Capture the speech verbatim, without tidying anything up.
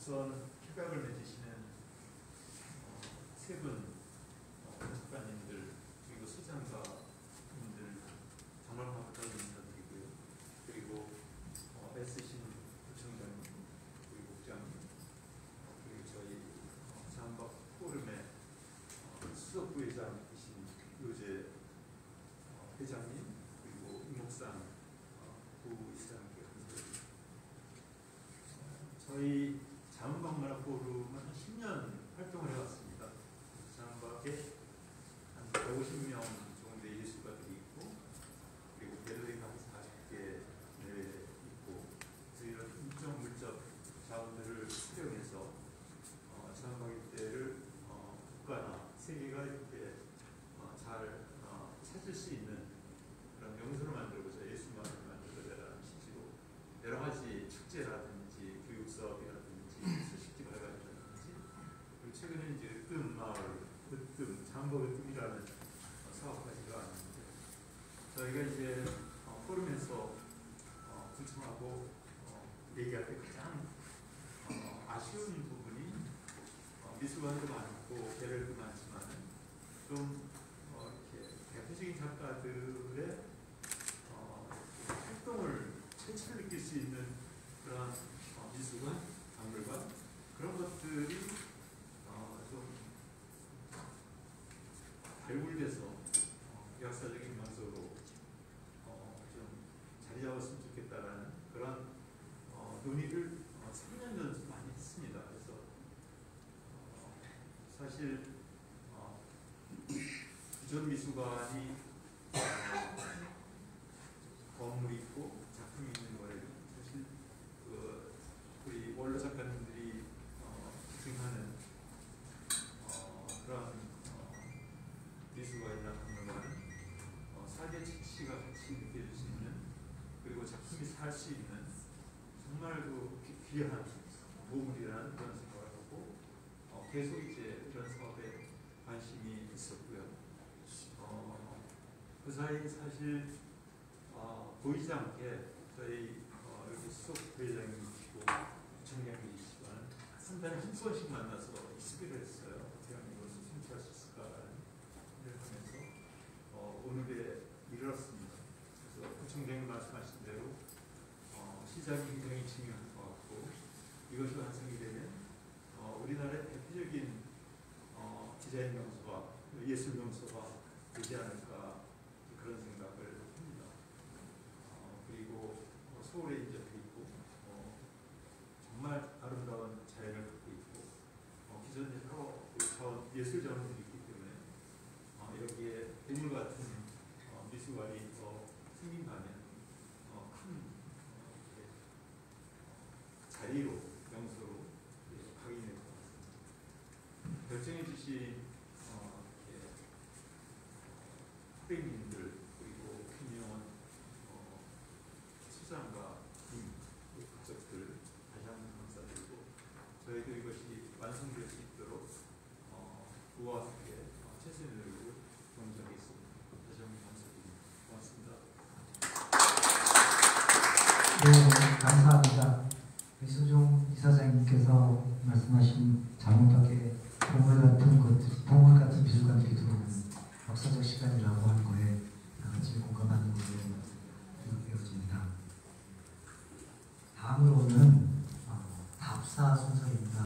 앞선 협약을 맺으시는 어, 세분 어, 작가님들 그리고 소장가님들 정말 반갑다고 인사드리고요. 그리고 어, 애쓰신 부총장님 그리고 국장님 어, 그리고 저희 어, 자한박 포럼의 어, 수석 부회장이신 요재 어, 회장님 그리고 임옥상 어, 부이사장님께 감사드립니다. 저희 자한박 포럼은 한 십 년 활동을 해왔습니다. 자한박에 한 백오십 명 정도의 예술가들이 있고 그리고 갤러리가 한 사십 개 내외 있고 그래서 이런 인적 물적 자원들을 활용해서 어, 자한박 일대를 어, 국가나 세계가 이렇게 어, 잘 어, 찾을 수 있는 그런 명소를 만들고자 예술만을 만들어내라는 취지로 여러 가지 축제라든지 교육 사업이라든지 소식지 발간이라든지 그리고 최근에 이제 으뜸 마을, 으뜸, 자한박 으뜸이라는 어, 사업까지가 왔는데 저희가 이제 어, 포럼에서 어, 구청하고 어, 얘기할 때 가장 어, 아쉬운 부분이 어, 미술관도 많고 배럴도 많지만 좀 어, 이렇게 대표적인 작가들의 어, 활동을 최초를 느낄 수 있는 그런 어, 미술관, 박물관 그런 것들이 어, 좀 발굴돼서 어, 역사적인 명소로 어, 좀 자리 잡았으면 좋겠다라는 그런 어, 논의를 어, 삼 년 전부터 많이 했습니다. 그래서 어, 사실 어, 기존 미술관이 어, 건물이 있고 작품이 있는 거예요. 사실 그 우리 원로 작가님들이 어, 지칭하는 어, 그런 어, 미술관이나 박물관은 어, 사계 치치가 같이 느껴질 수 있는 그리고 작품이 살 수 있는 정말 그 귀한 보물이라는 그런 생각을 하고 어, 계속 이제 이런 사업에 관심이 있었고요. 어, 그 사이 사실 어, 보이지 않게 저희 어, 여기 수석 부회장님이시고 부총장님이시지만 한 달에 한 번씩 만나서 이수기를 했어요. 어떻게 하면 이것을 성취할 수 있을까라는 일을 하면서 어, 오늘에 이르렀습니다. 그래서 부총장님 말씀하신 대로 어, 시작이 굉장히 중요한 것 같고 이것이 완성이 되면 어, 우리나라의 대표적인 어, 디자인 명소와 예술 명소가 되지 않을까 그런 생각을 합니다. 어, 그리고 어, 서울에 이제 있고 어, 정말 아름다운 자연을 갖고 있고 어, 기존에 여러 자원, 예술 자원들이 있기 때문에 어, 여기에 보물 같은 어, 미술관이 더 생긴다면 어, 큰 어, 이렇게, 어, 자리로 명소로 각인될 것 같습니다. 결정해 주신 어, 이렇게, 어, 후배님들 그리고 김영원 어, 수장과 님 가족들 다시 한번 감사드리고 저희도 이것이 완성될 수 있도록 어, 부와 함께 어, 최선을 다하고 경쟁하겠습니다. 다시 한번 감사드립니다. 고맙습니다. 네, 감사합니다. 이수종 이사장님께서 말씀하신 자문박에 보물 같은 것들, 보물 같은 미술관들이 들어오는 역사적 시간이라고 하는 거에 같이 공감하는 걸로 느껴집니다. 다음으로는 어, 답사 순서입니다.